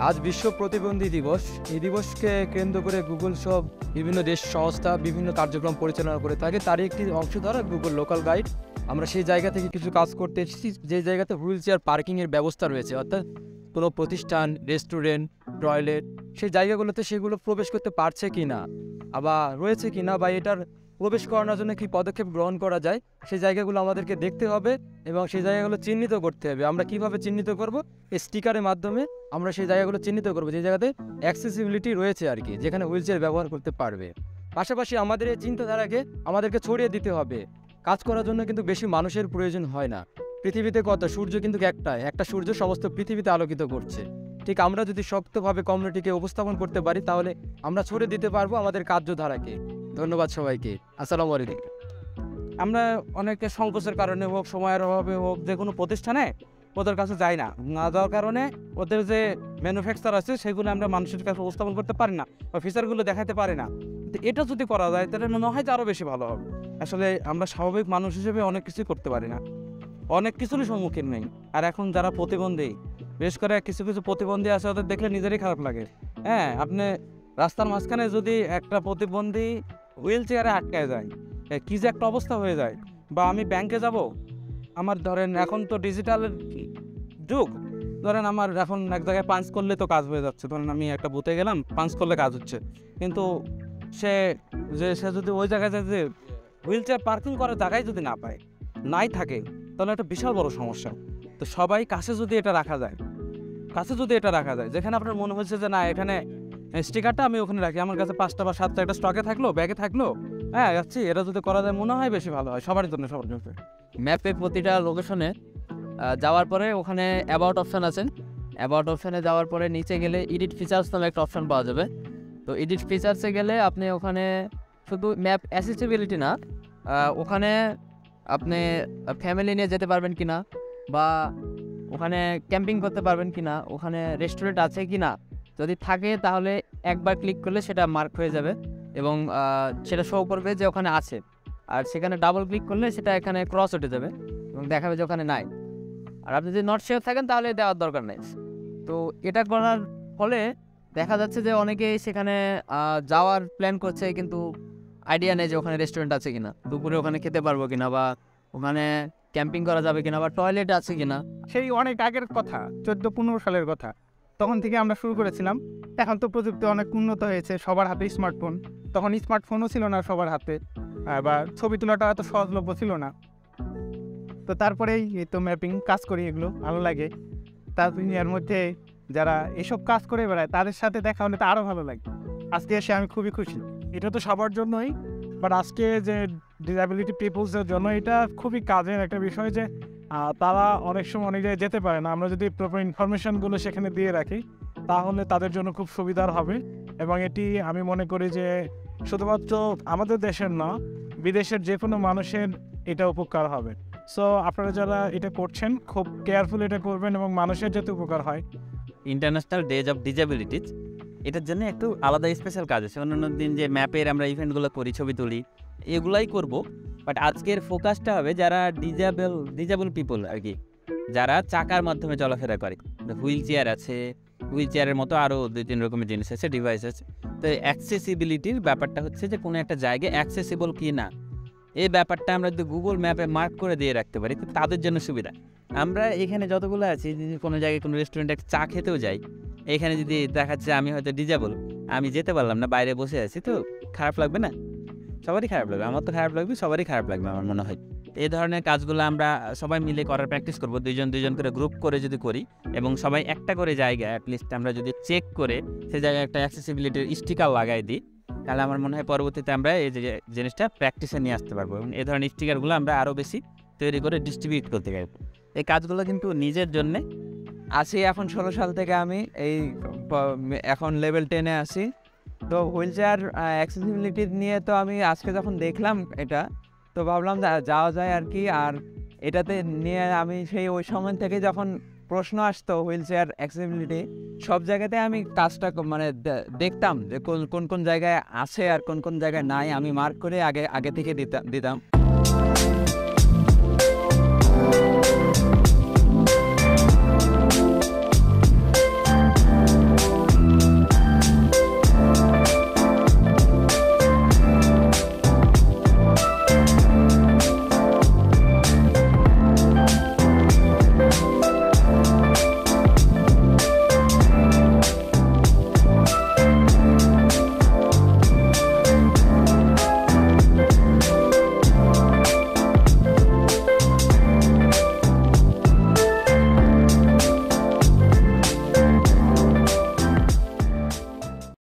আজ বিশ্ব প্রতিবন্ধী দিবস। এই দিবসকে কেন্দ্র করে গুগল সব বিভিন্ন দেশ সংস্থা বিভিন্ন কার্যক্রম পরিচালনা করে থাকে। তারই একটি অংশ ধরা গুগল লোকাল গাইড। আমরা সেই জায়গা থেকে কিছু কাজ করতে এসেছি যে জায়গাতে হুইল চেয়ার পার্কিংয়ের ব্যবস্থা রয়েছে, অর্থাৎ কোনো প্রতিষ্ঠান, রেস্টুরেন্ট, টয়লেট সেই জায়গাগুলোতে সেগুলো প্রবেশ করতে পারছে কি না, আবার রয়েছে কি না, বা এটার প্রবেশ করানোর জন্য কী পদক্ষেপ গ্রহণ করা যায় সেই জায়গাগুলো আমাদেরকে দেখতে হবে এবং সেই জায়গাগুলো চিহ্নিত করতে হবে। আমরা কিভাবে চিহ্নিত করব? এই স্টিকারের মাধ্যমে আমরা সেই জায়গাগুলো চিহ্নিত করবো যে জায়গাতে অ্যাক্সেসিবিলিটি রয়েছে আর কি, যেখানে হুইল চেয়ার ব্যবহার করতে পারবে। পাশাপাশি আমাদের এই চিন্তাধারাকে আমাদেরকে ছড়িয়ে দিতে হবে। কাজ করার জন্য কিন্তু বেশি মানুষের প্রয়োজন হয় না। পৃথিবীতে কত সূর্য কিন্তু একটা সূর্য সমস্ত পৃথিবীতে আলোকিত করছে। ঠিক আমরা যদি শক্তভাবে কমিউনিটিকে উপস্থাপন করতে পারি তাহলে আমরা ছড়িয়ে দিতে পারবো আমাদের কার্যধারাকে। ধন্যবাদ সবাইকে। আসসালামু আলাইকুম। আমরা অনেকে সংকোচের কারণে হোক, সময়ের অভাবে হোক, যে কোনো প্রতিষ্ঠানে ওদের কাছে যাই না। না যাওয়ার কারণে ওদের যে ম্যানুফ্যাকচার আছে সেগুলো আমরা মানুষের কাছে উপস্থাপন করতে পারি না বা ফিচারগুলো দেখাতে পারি না। তো এটা যদি করা যায় তাহলে মনে হয় যে আরও বেশি ভালো হবে। আসলে আমরা স্বাভাবিক মানুষ হিসেবে অনেক কিছুই করতে পারি না, অনেক কিছুরই সম্মুখীন নেই। আর এখন যারা প্রতিবন্ধী, বিশেষ করে কিছু কিছু প্রতিবন্ধী আছে, ওদের দেখলে নিজেরই খারাপ লাগে। হ্যাঁ, আপনি রাস্তার মাঝখানে যদি একটা প্রতিবন্ধী হুইল চেয়ারে আটকায় যায়, কী যে একটা অবস্থা হয়ে যায়। বা আমি ব্যাংকে যাব, আমার ধরেন এখন তো ডিজিটাল যুগ, ধরেন আমার এখন এক জায়গায় পাঞ্চ করলে তো কাজ হয়ে যাচ্ছে। ধরেন আমি একটা বুথে গেলাম, পাঞ্চ করলে কাজ হচ্ছে, কিন্তু সে যদি ওই জায়গায় যায়, যে হুইল চেয়ার পার্কিং করার জায়গায় যদি না পায়, নাই থাকে, তাহলে একটা বিশাল বড় সমস্যা। তো সবাই কাছে যদি এটা রাখা যায়, যেখানে আপনার মনে হচ্ছে যে না, এখানে স্টিকারটা আমি ওখানে রাখি, আমার কাছে 5টা বা 7টা একটা স্টকে থাকলো, ব্যাগে থাকলো, হ্যাঁ যাচ্ছি, এটা যদি করা যায় মনে হয় বেশি ভালো হয় সবার জন্য। ম্যাপে প্রতিটা লোকেশনে যাওয়ার পরে ওখানে অ্যাবাউট অপশান আছে। অ্যাবাউট অপশানে যাওয়ার পরে নিচে গেলে এডিট ফিচার্স নামে একটা অপশান পাওয়া যাবে। তো এডিট ফিচার্সে গেলে আপনি ওখানে শুধু ম্যাপ অ্যাসেসিবিলিটি না, ওখানে আপনি ফ্যামিলি নিয়ে যেতে পারবেন কিনা, বা ওখানে ক্যাম্পিং করতে পারবেন কিনা, ওখানে রেস্টুরেন্ট আছে কিনা, যদি থাকে তাহলে একবার ক্লিক করলে সেটা মার্ক হয়ে যাবে এবং সেটা শো করবে যে ওখানে আছে। আর সেখানে ডাবল ক্লিক করলে সেটা এখানে ক্রস উঠে যাবে এবং দেখাবে যে ওখানে নাই। আর আপনি যদি নট শিওর থাকেন তাহলে দেওয়ার দরকার নেই। তো এটা করার ফলে দেখা যাচ্ছে যে অনেকেই সেখানে যাওয়ার প্ল্যান করছে, কিন্তু আইডিয়া নেই যে ওখানে রেস্টুরেন্ট আছে কিনা, দুপুরে ওখানে খেতে পারবো কিনা, বা ওখানে ক্যাম্পিং করা যাবে কিনা, বা টয়লেট আছে কিনা। সেই অনেক আগের কথা, 14-15 সালের কথা, তখন থেকে আমরা শুরু করেছিলাম। এখন তো প্রযুক্তি অনেক উন্নত হয়েছে, সবার হাতে স্মার্টফোন। তখন স্মার্টফোনও ছিল না সবার হাতে, বা ছবি তোলাটা এত সহজলভ্য ছিল না। তো তারপরেই এই তো ম্যাপিং কাজ করি, এগুলো ভালো লাগে। তার দুনিয়ার মধ্যে যারা এসব কাজ করে বেড়ায় তাদের সাথে দেখা হলে তো আরও ভালো লাগে। আজকে এসে আমি খুবই খুশি। এটা তো সবার জন্যই, বাট আজকে যে ডিসএবিলিটি পিপলসের জন্য এটা খুবই কাজের একটা বিষয় যে তারা অনেক সময় অনেক জায়গায় যেতে পারে না। আমরা যদি প্রপার ইনফরমেশনগুলো সেখানে দিয়ে রাখি তাহলে তাদের জন্য খুব সুবিধার হবে। এবং এটি আমি মনে করি যে শুধুমাত্র আমাদের দেশের না, বিদেশের যে কোনো মানুষের এটা উপকার হবে। সো আপনারা যারা এটা করছেন খুব কেয়ারফুল এটা করবেন এবং মানুষের যাতে উপকার হয়। ইন্টারন্যাশনাল ডেজ অফ ডিসএবিলিটিজ, এটার জন্য একটু আলাদা স্পেশাল কাজ আছে। অন্যান্য দিন যে ম্যাপের আমরা ইভেন্টগুলো করি, ছবি তুলি, এগুলাই করব। বাট আজকের ফোকাসটা হবে যারা ডিজেবল পিপল আর কি, যারা চাকার মাধ্যমে চলাফেরা করে। হুইল চেয়ার আছে, হুইল চেয়ারের মতো আরও 2-3 রকমের জিনিস আছে, ডিভাইস আছে। তো অ্যাক্সেসিবিলিটির ব্যাপারটা হচ্ছে যে কোনো একটা জায়গায় অ্যাক্সেসিবল কি না, এই ব্যাপারটা আমরা যদি গুগল ম্যাপে মার্ক করে দিয়ে রাখতে পারি তো তাদের জন্য সুবিধা। আমরা এখানে যতগুলো আছি, যদি কোনো জায়গায় কোনো রেস্টুরেন্টে চা খেতেও যাই, এখানে যদি দেখাচ্ছে আমি হয়তো ডিজেবল, আমি যেতে পারলাম না, বাইরে বসে আছি, তো খারাপ লাগবে না? সবারই খারাপ লাগবে, আমার তো খারাপ লাগবে, সবারই খারাপ লাগবে আমার মনে হয়। এই ধরনের কাজগুলো আমরা সবাই মিলে করার প্র্যাকটিস করবো, দুজন করে গ্রুপ করে যদি করি এবং সবাই একটা করে জায়গা অ্যাটলিস্ট আমরা যদি চেক করে সে জায়গায় একটা অ্যাক্সেসিবিলিটির স্টিকার লাগাই দিই, তাহলে আমার মনে হয় পরবর্তীতে আমরা এই যে জিনিসটা প্র্যাকটিসে নিয়ে আসতে পারবো এবং এই ধরনের স্টিকারগুলো আমরা আরও বেশি তৈরি করে ডিস্ট্রিবিউট করতে পারবো। এই কাজগুলো কিন্তু নিজের জন্যে। আছি এখন 16 সাল থেকে, আমি এখন লেভেল 10-এ আছি। তো হুইল চেয়ার অ্যাক্সেসিবিলিটি নিয়ে তো আমি আজকে যখন দেখলাম এটা, তো ভাবলাম যাওয়া যায় আর কি। আর এটাতে নিয়ে আমি ওই সময় থেকে যখন প্রশ্ন আসতো হুইল চেয়ার অ্যাক্সেসিবিলিটি, সব জায়গাতে আমি কাজটা মানে দেখতাম যে কোন কোন জায়গায় আছে আর কোন কোন জায়গায় নাই, আমি মার্ক করে আগে থেকে দিতাম।